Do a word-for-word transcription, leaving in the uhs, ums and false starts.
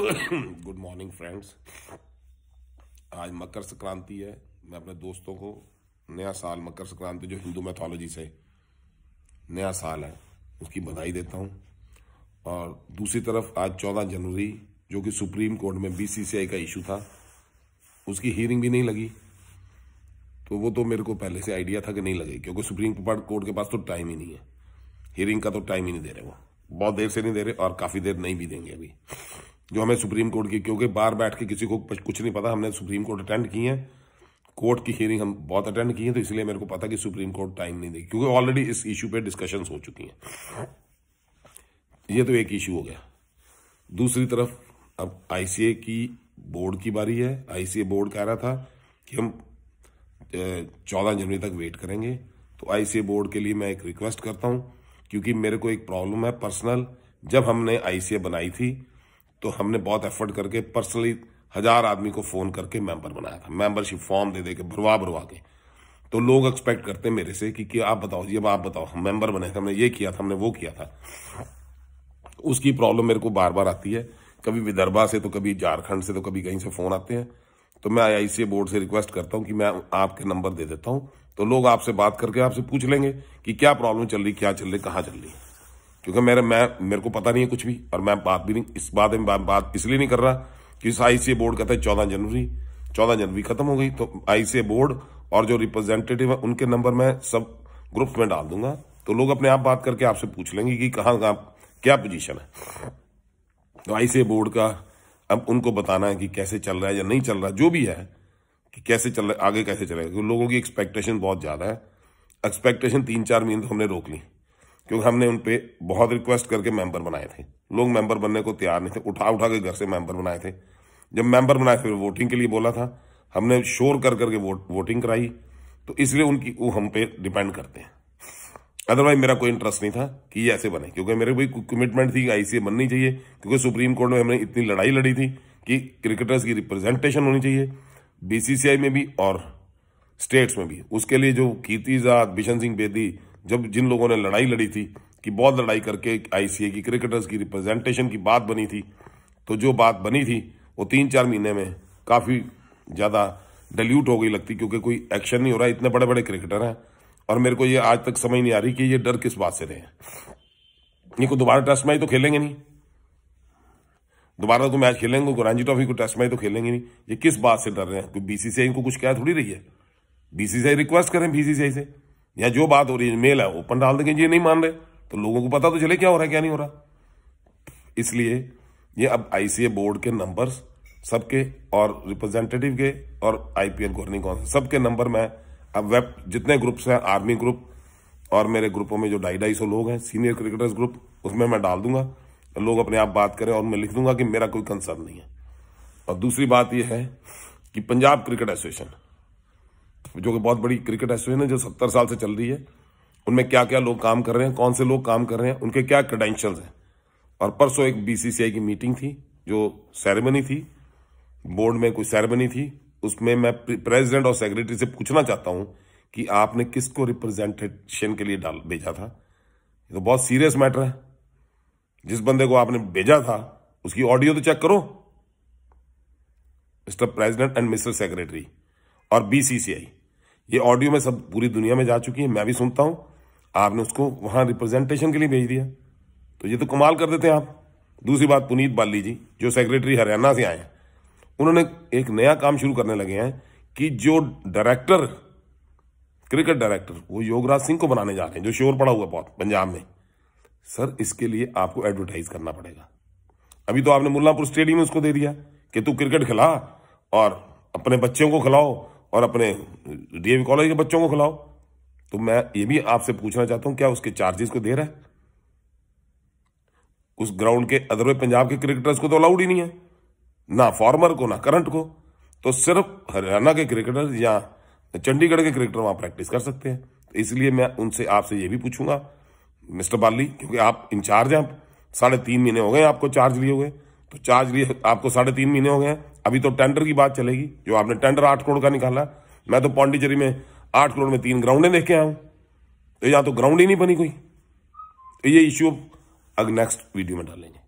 Good morning friends. आज मकर संक्रांति है। मैं अपने दोस्तों को नया साल, मकर संक्रांति जो हिंदू मैथोलॉजी से नया साल है, उसकी बधाई देता हूं। और दूसरी तरफ आज चौदह जनवरी जो कि सुप्रीम कोर्ट में बीसीसीआई का इशू था, उसकी हियरिंग भी नहीं लगी। तो वो तो मेरे को पहले से आइडिया था कि नहीं लगेगी, क्योंकि सुप्रीम कोर्ट के पास तो टाइम ही नहीं है। हियरिंग का तो टाइम ही नहीं दे रहे, वो बहुत देर से नहीं दे रहे और काफी देर नहीं भी देंगे अभी, जो हमें सुप्रीम कोर्ट की, क्योंकि बाहर बैठ के किसी को कुछ नहीं पता। हमने सुप्रीम कोर्ट अटेंड की है, कोर्ट की हियरिंग हम बहुत अटेंड की है, तो इसलिए मेरे को पता कि सुप्रीम कोर्ट टाइम नहीं देगी, क्योंकि ऑलरेडी इस इशू पे डिस्कशंस हो चुकी हैं। ये तो एक इशू हो गया। दूसरी तरफ अब आईसीए की बोर्ड की बारी है। आईसीए बोर्ड कह रहा था कि हम चौदह जनवरी तक वेट करेंगे। तो आईसीए बोर्ड के लिए मैं एक रिक्वेस्ट करता हूं, क्योंकि मेरे को एक प्रॉब्लम है पर्सनल। जब हमने आईसीए बनाई थी तो हमने बहुत एफर्ट करके पर्सनली हजार आदमी को फोन करके मेंबर बनाया था, मेंबरशिप फॉर्म दे दे के भरवा भरवा के। तो लोग एक्सपेक्ट करते हैं मेरे से कि, कि आप बताओ जी, अब आप बताओ, हम मेंबर बने थे, हमने ये किया था, हमने वो किया था। उसकी प्रॉब्लम मेरे को बार बार आती है, कभी विदर्भा से, तो कभी झारखंड से, तो कभी कहीं से फोन आते हैं। तो मैं आईसीए बोर्ड से रिक्वेस्ट करता हूं कि मैं आपके नंबर दे देता हूं, तो लोग आपसे बात करके आपसे पूछ लेंगे कि क्या प्रॉब्लम चल रही, क्या चल रही, कहाँ चल रही। क्योंकि मेरे मैं मेरे को पता नहीं है कुछ भी, और मैं बात भी नहीं इस बात में बा, बात इसलिए नहीं कर रहा कि इस आईसीए बोर्ड कहता है चौदह जनवरी चौदह जनवरी खत्म हो गई। तो आईसीए बोर्ड और जो रिप्रेजेंटेटिव है उनके नंबर मैं सब ग्रुप्स में डाल दूंगा, तो लोग अपने आप बात करके आपसे पूछ लेंगे कि कहाँ कहाँ क्या पोजीशन है। तो आईसीए बोर्ड का अब उनको बताना है कि कैसे चल रहा है या नहीं चल रहा है, जो भी है कि कैसे चल रहा है, आगे कैसे चलेगा। क्योंकि लोगों की एक्सपेक्टेशन बहुत ज्यादा है। एक्सपेक्टेशन तीन चार महीने तो हमने रोक ली, क्योंकि हमने उनपे बहुत रिक्वेस्ट करके मेंबर बनाए थे। लोग मेंबर बनने को तैयार नहीं थे, उठा उठा के घर से मेंबर बनाए थे। जब मेंबर बनाए थे वोटिंग के लिए बोला था, हमने शोर कर करके वोट वोटिंग कराई। तो इसलिए उनकी वो हम पे डिपेंड करते हैं। अदरवाइज मेरा कोई इंटरेस्ट नहीं था कि ये ऐसे बने, क्योंकि मेरे कोई कमिटमेंट थी कि आईसीए बननी चाहिए। क्योंकि सुप्रीम कोर्ट में हमने इतनी लड़ाई लड़ी थी कि क्रिकेटर्स की रिप्रेजेंटेशन होनी चाहिए बीसीसीआई में भी और स्टेट्स में भी। उसके लिए जो कीर्तिजात, बिशन सिंह बेदी, जब जिन लोगों ने लड़ाई लड़ी थी कि बहुत लड़ाई करके आईसीए की क्रिकेटर्स की रिप्रेजेंटेशन की बात बनी थी, तो जो बात बनी थी वो तीन चार महीने में काफी ज्यादा डिल्यूट हो गई लगती, क्योंकि कोई एक्शन नहीं हो रहा। इतने बड़े बड़े क्रिकेटर हैं, और मेरे को ये आज तक समझ नहीं आ रही कि ये डर किस बात से रहे हैं। ये को दोबारा टेस्ट मैच तो खेलेंगे नहीं, दोबारा तो मैच खेलेंगे, रणजी ट्रॉफी को टेस्ट मैच तो खेलेंगे नहीं। ये किस बात से डर रहे हैं? क्योंकि बीसीसीआई इनको कुछ क्या थोड़ी रही है। बीसीसीआई रिक्वेस्ट करें बीसीसीआई से, या जो बात हो रही है मेल है ओपन डाल देंगे। ये नहीं मान रहे तो लोगों को पता तो चले क्या हो रहा है क्या नहीं हो रहा। इसलिए ये अब आईसीए बोर्ड के नंबर्स सबके और रिप्रेजेंटेटिव के और आईपीएल गवर्निंग काउंसिल सबके नंबर में अब वेब जितने ग्रुप्स हैं, आर्मी ग्रुप और मेरे ग्रुपों में जो ढाई ढाई सौ लोग हैं, सीनियर क्रिकेटर्स ग्रुप, उसमें मैं डाल दूंगा। लोग अपने आप बात करें, और मैं लिख दूंगा कि मेरा कोई कंसर्न नहीं है। और दूसरी बात यह है कि पंजाब क्रिकेट एसोसिएशन, जो कि बहुत बड़ी क्रिकेट एसोसिएशन है, जो सत्तर साल से चल रही है, उनमें क्या क्या लोग काम कर रहे हैं, कौन से लोग काम कर रहे हैं, उनके क्या क्रेडेंशियल्स हैं। और परसों एक बीसीसीआई की मीटिंग थी, जो सेरेमनी थी, बोर्ड में कोई सेरेमनी थी, उसमें मैं प्रेसिडेंट और सेक्रेटरी से पूछना चाहता हूं कि आपने किसको रिप्रेजेंटेशन के लिए डाल भेजा था। ये तो बहुत सीरियस मैटर है। जिस बंदे को आपने भेजा था उसकी ऑडियो तो चेक करो, mister president and mister secretary और बीसीसीआई। ये ऑडियो में सब पूरी दुनिया में जा चुकी है, मैं भी सुनता हूं। आपने उसको वहां रिप्रेजेंटेशन के लिए भेज दिया, तो ये तो कमाल कर देते हैं आप। दूसरी बात, पुनीत बाली जी जो सेक्रेटरी हरियाणा से आए हैं, उन्होंने एक नया काम शुरू करने लगे हैं कि जो डायरेक्टर, क्रिकेट डायरेक्टर, वो योगराज सिंह को बनाने जा रहे हैं, जो शोर पड़ा हुआ बहुत पंजाब में। सर, इसके लिए आपको एडवर्टाइज करना पड़ेगा। अभी तो आपने मुल्लापुर स्टेडियम में उसको दे दिया कि तू क्रिकेट खिला और अपने बच्चों को खिलाओ और अपने डीएवी कॉलेज के बच्चों को खिलाओ। तो मैं ये भी आपसे पूछना चाहता हूं, क्या उसके चार्जेस को दे रहा है? उस ग्राउंड के अदरवाइज पंजाब के क्रिकेटर्स को तो अलाउड ही नहीं है, ना फॉर्मर को ना करंट को। तो सिर्फ हरियाणा के क्रिकेटर या चंडीगढ़ के क्रिकेटर वहां प्रैक्टिस कर सकते हैं। तो इसलिए मैं उनसे आपसे ये भी पूछूंगा मिस्टर बाली, क्योंकि आप इंचार्ज हैं, साढ़े तीन महीने हो गए आपको चार्ज लिए हुए, तो चार्ज लिए आपको साढ़े तीन महीने हो गए। अभी तो टेंडर की बात चलेगी, जो आपने टेंडर आठ करोड़ का निकाला। मैं तो पौंडीचेरी में आठ करोड़ में तीन ग्राउंडें देख के आया हूं, तो यहां तो ग्राउंड ही नहीं बनी कोई। तो ये इश्यू अब नेक्स्ट वीडियो में डालेंगे।